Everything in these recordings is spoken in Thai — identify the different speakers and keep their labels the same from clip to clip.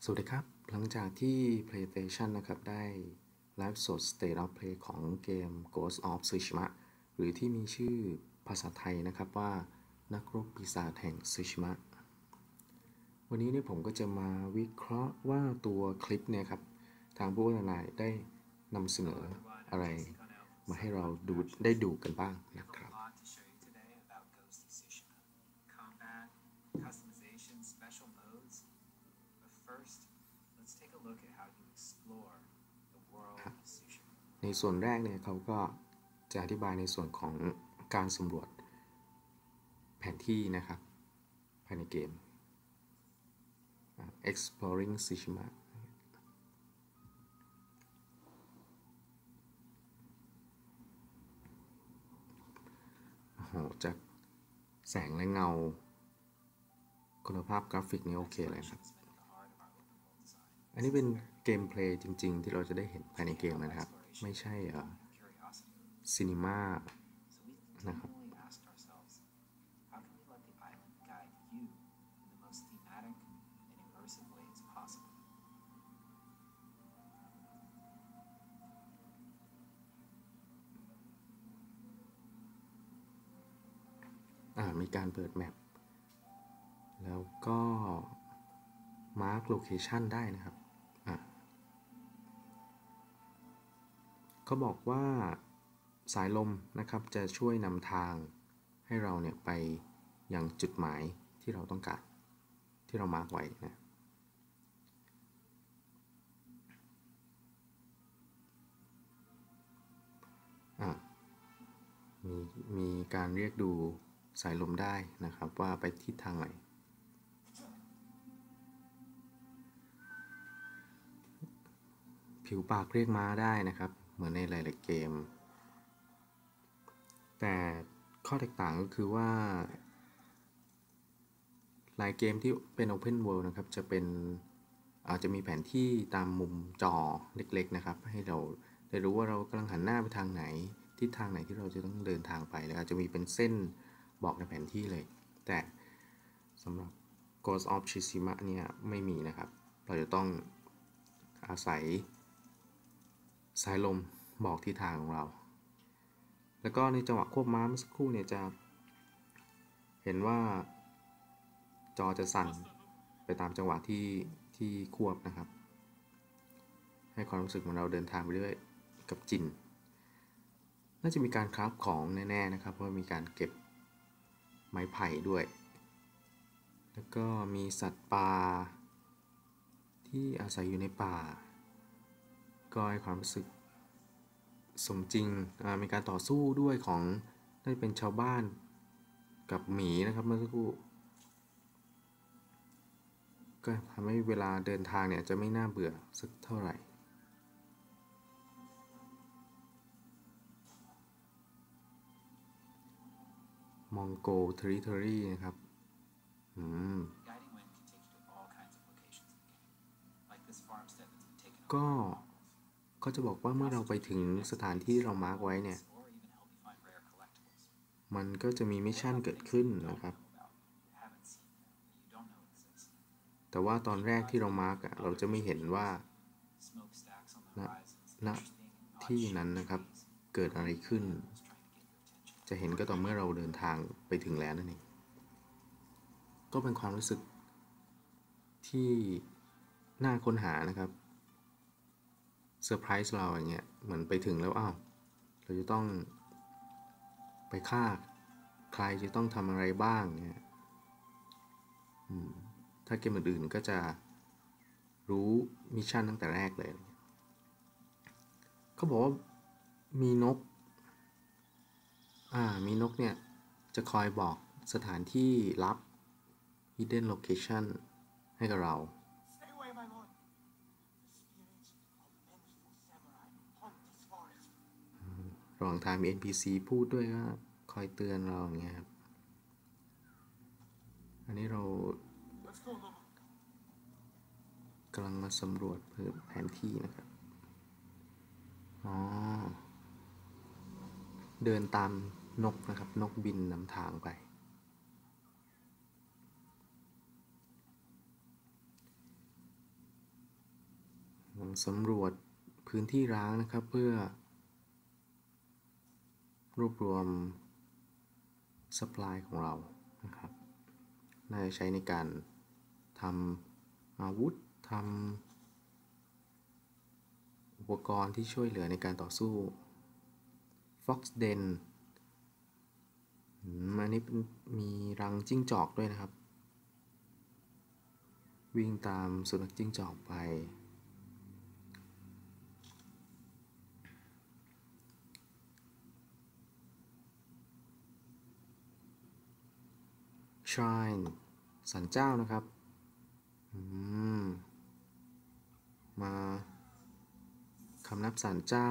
Speaker 1: สวัสดีครับหลังจากที่ PlayStation นะครับได้ไลฟ์สด State of Play ของเกม Ghost of Tsushima หรือที่มีชื่อภาษาไทยนะครับว่านักรบปีศาจแห่ง Tsushima วันนี้เนี่ยผมก็จะมาวิเคราะห์ว่าตัวคลิปเนี่ยครับทางผู้พัฒนาได้นำเสนออะไรมาให้เราดูกันบ้างนะครับในส่วนแรกเนี่ยเขาก็จะอธิบายในส่วนของการสำรวจแผนที่นะครับภายในเกม Exploring Tsushima โอ้โหจากแสงและเงาคุณภาพกราฟิกนี่โอเคเลยครับอันนี้เป็นเกมเพลย์จริงๆที่เราจะได้เห็นภายในเกมนะครับไม่ใช่ซีนีมานะครับมีการเปิดแมปแล้วก็มาร์คโลเคชันได้นะครับเขาบอกว่าสายลมนะครับจะช่วยนำทางให้เราเนี่ยไปยังจุดหมายที่เราต้องการที่เรามาร์คไว้นะมีการเรียกดูสายลมได้นะครับว่าไปทิศทางไหนผิวปากเรียกม้าได้นะครับเหมือนในหลายๆเกมแต่ข้อแตกต่างก็คือว่าหลายเกมที่เป็น Open World นะครับอาจจะมีแผนที่ตามมุมจอเล็กๆนะครับให้เราได้รู้ว่าเรากำลังหันหน้าไปทางไหนทิศทางไหนที่เราจะต้องเดินทางไปแล้วอาจจะมีเป็นเส้นบอกในแผนที่เลยแต่สำหรับ Ghost of Tsushima เนี่ยไม่มีนะครับเราจะต้องอาศัยสายลมบอกทิศทางของเราแล้วก็ในจังหวะควบม้าเมื่อสักครู่เนี่ยจะเห็นว่าจอจะสั่นไปตามจังหวะที่ควบนะครับให้ความรู้สึกเหมือนเราเดินทางไปเรื่อยกับจินน่าจะมีการคราฟของแน่ๆนะครับเพราะมีการเก็บไม้ไผ่ด้วยแล้วก็มีสัตว์ป่าที่อาศัยอยู่ในป่าก็ให้ความรู้สึกสมจริงมีการต่อสู้ด้วยของน่าจะเป็นชาวบ้านกับหมีนะครับเมื่อสักครู่ก็ทำให้เวลาเดินทางเนี่ยจะไม่น่าเบื่อสักเท่าไหร่มองโกเทริทอรี่นะครับก็จะบอกว่าเมื่อเราไปถึงสถานที่เรามาร์กไว้เนี่ยมันก็จะมีมิชชั่นเกิดขึ้นนะครับแต่ว่าตอนแรกที่เรามาร์กเราจะไม่เห็นว่าณที่นั้นนะครับเกิดอะไรขึ้นจะเห็นก็ต่อเมื่อเราเดินทางไปถึงแล้วนั่นเองก็เป็นความรู้สึกที่น่าค้นหานะครับเซอร์ไพรส์เราอย่างเงี้ยเหมือนไปถึงแล้วเราจะต้องไปฆ่าใครจะต้องทำอะไรบ้างเนี่ยถ้าเกมอื่นๆก็จะรู้มิชชั่นตั้งแต่แรกเลยเขาบอกว่ามีนกเนี่ยจะคอยบอกสถานที่ลับ hidden location ให้กับเราระหว่างทางมี NPC พูดด้วยก็คอยเตือนเราอย่างเงี้ยครับอันนี้เรากำลังมาสำรวจแผนที่นะครับเดินตามนกนะครับนกบินนำทางไปสำรวจพื้นที่ร้างนะครับเพื่อรวบรวม supply ของเรานะครับน่าจะใช้ในการทำอาวุธทำอุปกรณ์ที่ช่วยเหลือในการต่อสู้ Fox Den อันนี้มีรังจิ้งจอกด้วยนะครับวิ่งตามสุนัขจิ้งจอกไปShrine ศาลเจ้านะครับมาคำนับศาลเจ้า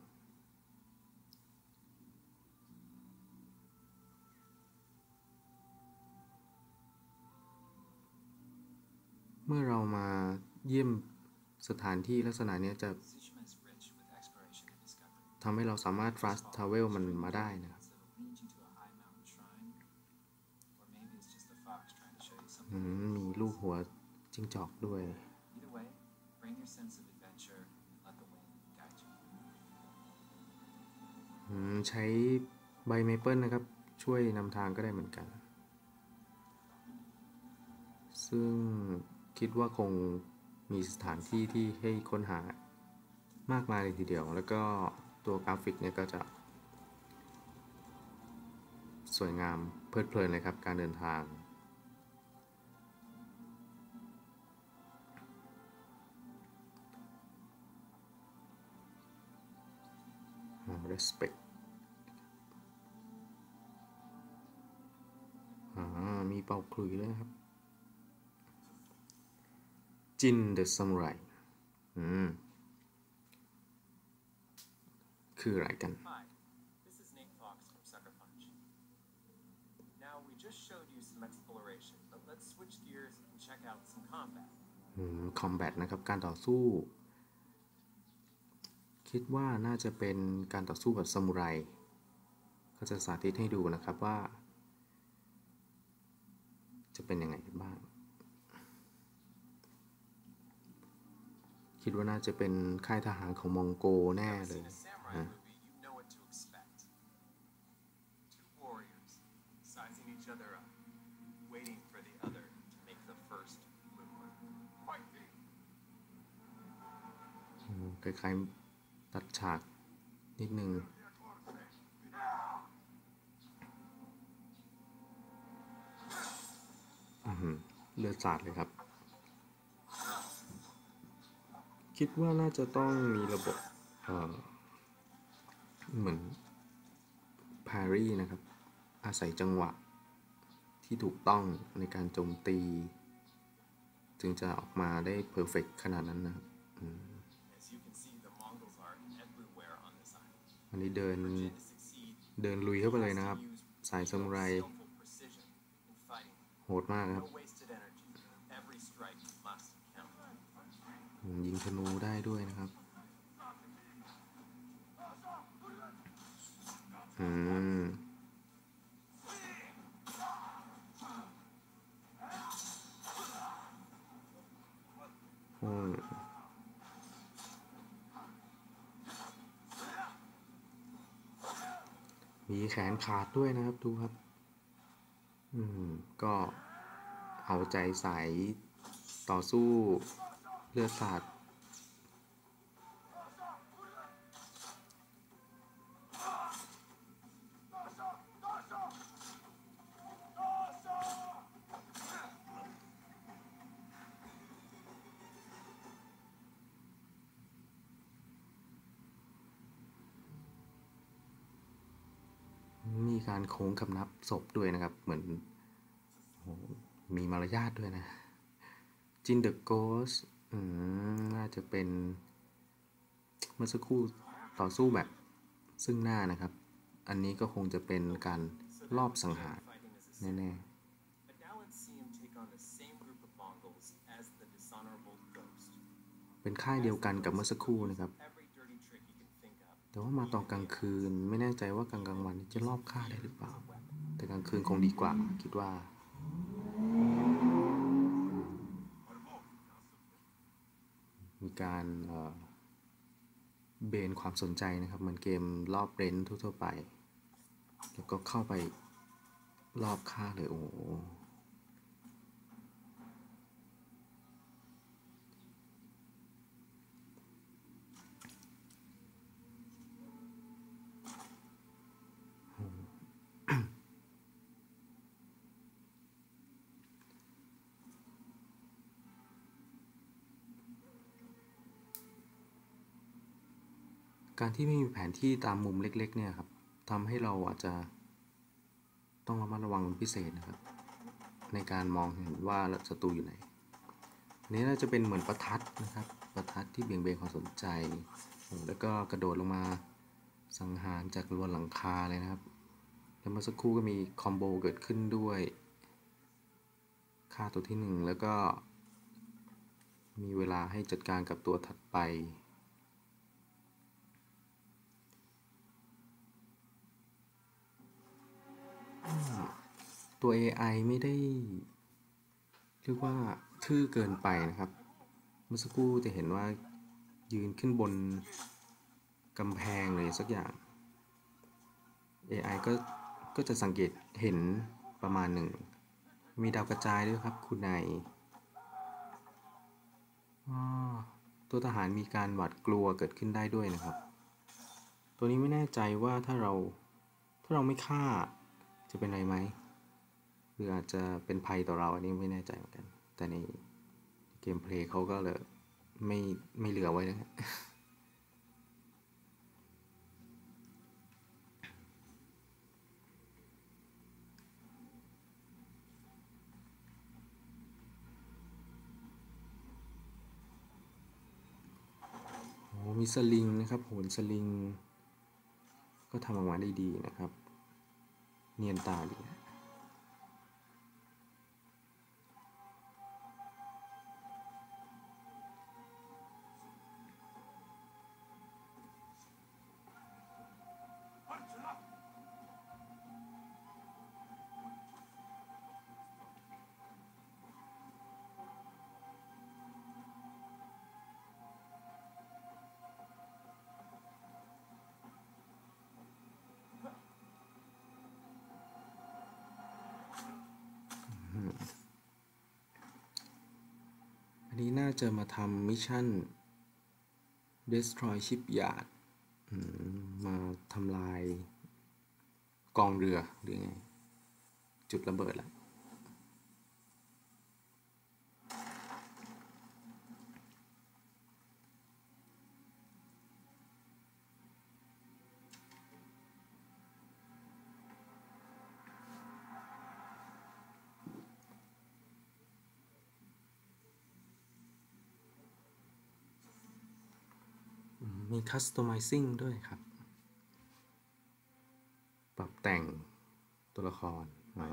Speaker 1: เมื่อเรามาเยี่ยมสถานที่ลักษณะนี้จะทำให้เราสามารถ fast travel มันมาได้นะครับมีลูกหัวจิ้งจอกด้วยใช้ใบเมเปิลนะครับช่วยนำทางก็ได้เหมือนกันซึ่งคิดว่าคงมีสถานที่ที่ให้ค้นหามากมายเลยทีเดียวแล้วก็ตัวกราฟิกเนี่ยก็จะสวยงามเพลิดเพลินเลยครับการเดินทางrespect มีเป่าขลุ่ยด้วยนะครับจินเดอะซามูไรคืออะไรกันคอมแบทนะครับการต่อสู้คิดว่าน่าจะเป็นการต่อสู้แบบซามูไรก็จะสาธิตให้ดูนะครับว่าจะเป็นยังไงบ้างคิดว่าน่าจะเป็นค่ายทหารของมองโกแน่เลยนะคล้ายๆตัดฉากนิดนึงเลือดสาดเลยครับคิดว่าน่าจะต้องมีระบบเหมือนพารีนะครับอาศัยจังหวะที่ถูกต้องในการโจมตีจึงจะออกมาได้เพอร์เฟกต์ขนาดนั้นนะครับอันนี้เดินลุยเข้าไปเลยนะครับสายซามูไรโหดมากครับยิงธนูได้ด้วยนะครับมีแขนขาดด้วยนะครับดูครับก็เอาใจใส่ต่อสู้เลือดสาดมีการโค้งคำนับศพด้วยนะครับเหมือนมีมารยาทด้วยนะจินเดอะโกสน่าจะเป็นเมื่อสักครู่ต่อสู้แบบซึ่งหน้านะครับอันนี้ก็คงจะเป็นการลอบสังหารแน่ๆเป็นค่ายเดียวกันกับเมื่อสักครู่นะครับแต่ว่ามาตอนกลางคืนไม่แน่ใจว่ากลางวันจะลอบฆ่าได้หรือเปล่าแต่กลางคืนคงดีกว่าคิดว่ามีการเบนความสนใจนะครับเหมือนเกมรอบเรนท์ทั่วๆไปแล้วก็เข้าไปรอบค่าเลยโอ้โหการที่ไม่มีแผนที่ตามมุมเล็กๆเนี่ยครับทำให้เราอาจจะต้องระมัดระวังเป็นพิเศษนะครับในการมองเห็นว่าศัตรูอยู่ไหนนี้น่าจะเป็นเหมือนประทัดนะครับประทัดที่เบี่ยงเบนความสนใจแล้วก็กระโดดลงมาสังหารจากบนหลังคาเลยนะครับแล้วเมื่อสักครู่ก็มีคอมโบเกิดขึ้นด้วยฆ่าตัวที่1แล้วก็มีเวลาให้จัดการกับตัวถัดไปตัว AI ไม่ได้เรียกว่าทื่อเกินไปนะครับเมื่อสักครู่จะเห็นว่ายืนขึ้นบนกำแพงเลยสักอย่าง AI ก็จะสังเกตเห็นประมาณหนึ่งมีดาวกระจายด้วยครับคุณนายตัวทหารมีการหวาดกลัวเกิดขึ้นได้ด้วยนะครับตัวนี้ไม่แน่ใจว่าถ้าเราไม่ฆ่าจะเป็นไรไหมหรืออาจจะเป็นภัยต่อเราอันนี้ไม่แน่ใจเหมือนกันแต่ในเกมเพลย์เขาก็เลยไม่เหลือไว้นะมีสลิงนะครับโหนสลิงก็ทำออกมาได้ดีนะครับเนียนตาดีอันนี้น่าจะมาทำมิชชั่น destroy shipyard มาทำลายกองเรือหรือไงจุดระเบิดแล้วมี customizing ด้วยครับปรับแต่งตัวละคร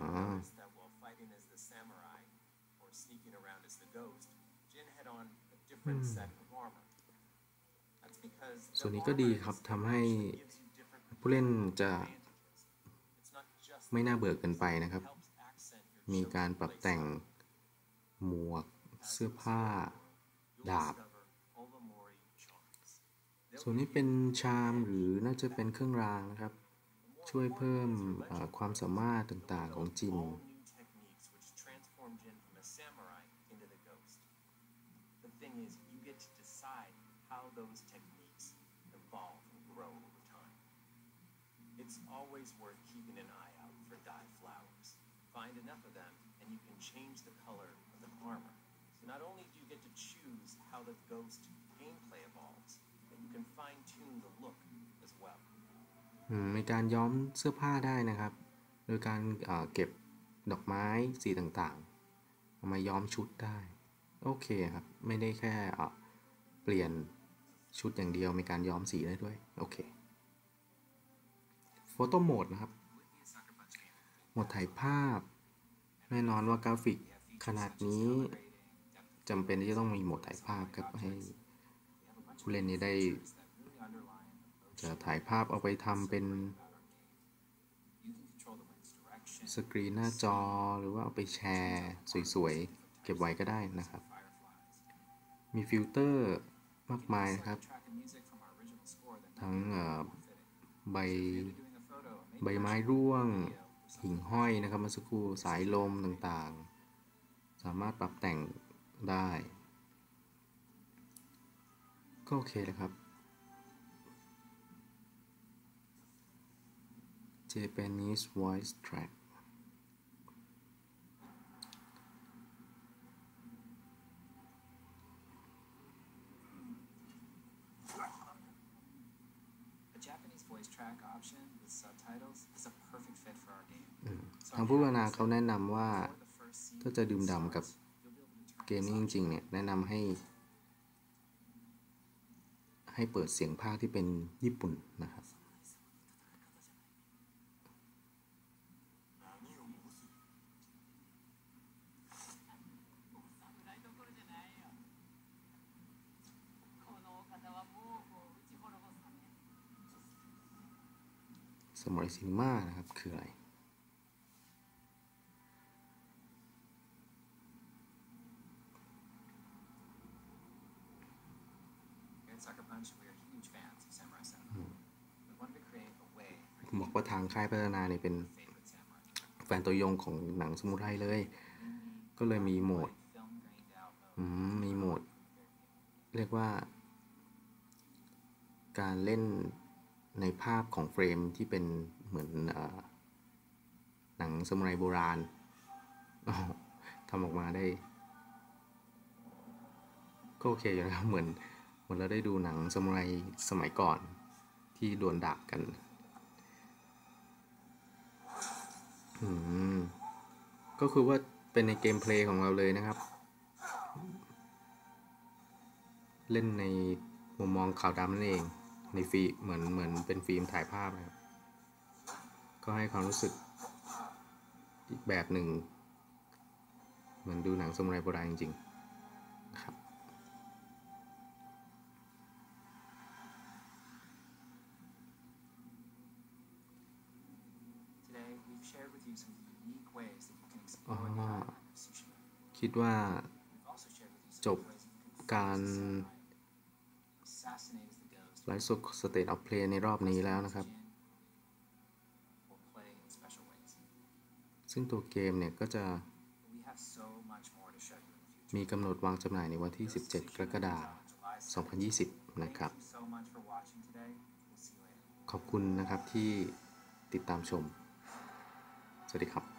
Speaker 1: ส่วนนี้ก็ดีครับทำให้ผู้เล่นจะไม่น่าเบื่อเกินไปนะครับมีการปรับแต่งหมวกเสื้อผ้าดาบส่วนนี้เป็นชามหรือน่าจะเป็นเครื่องรางนะครับช่วยเพิ่มความสามารถต่างๆของจิน
Speaker 2: It's always worth keeping an eye out for dye flowers. Find enough of them, and you can change the color of the armor. So not only do you get to choose how the ghost gameplay evolves, but you can fine-tune the look as well.
Speaker 1: มีการย้อมเสื้อผ้าได้นะครับโดยการเก็บดอกไม้สีต่างๆเอามาย้อมชุดได้โอเคครับไม่ได้แค่เปลี่ยนชุดอย่างเดียวมีการย้อมสีได้ด้วยโอเคโฟโต้โหมดนะครับโหมดถ่ายภาพแน่นอนว่ากราฟิกขนาดนี้จำเป็นที่จะต้องมีโหมดถ่ายภาพครับให้ผู้เล่นนี้ได้จะถ่ายภาพเอาไปทำเป็นสกรีนหน้าจอหรือว่าเอาไปแชร์สวยๆเก็บไว้ก็ได้นะครับมีฟิลเตอร์มากมายนะครับ ทั้งใบใบไม้ร่วงหิ่งห้อยนะครับเมื่อสักครู่สายลมต่างๆสามารถปรับแต่งได้ก็โอเคเลยครับ Japanese voice track
Speaker 2: Japanese voice track option with subtitles is a perfect fit for our game.
Speaker 1: ทางผู้พัฒนาเขาแนะนำว่าถ้าจะดื่มด่ำกับเกมนี้จริงๆเนี่ยแนะนำให้เปิดเสียงภาคที่เป็นญี่ปุ่นนะครับสมัยซินีมานะครับคืออะไรบอกว่าทางค่ายพัฒนาเนี่ยเป็นแฟนตัวยงของหนังสมุไรเลยก็เลยมีโหมดเรียกว่าการเล่นในภาพของเฟรมที่เป็นเหมือนหนังสมุไรโบราณทำออกมาได้ก็โอเคอยู่นะครับเหมือนเราได้ดูหนังสมุไรสมัยก่อนที่ดวลดาบกันก็คือว่าเป็นในเกมเพลย์ของเราเลยนะครับเล่นในมุมมองขาวดำนั่นเองในฟิล์มเหมือนเป็นฟิล์มถ่ายภาพนะครับก็ให้ความรู้สึกอีกแบบหนึ่งเหมือนดูหนังสมุไรโบราณจริงๆนะครับคิดว่าจบการไลฟ์สเตทออฟเพลย์ในรอบนี้แล้วนะครับซึ่งตัวเกมเนี่ยก็จะมีกำหนดวางจำหน่ายในวันที่17 กรกฎาคม 2020 นะครับขอบคุณนะครับที่ติดตามชมสวัสดีครับ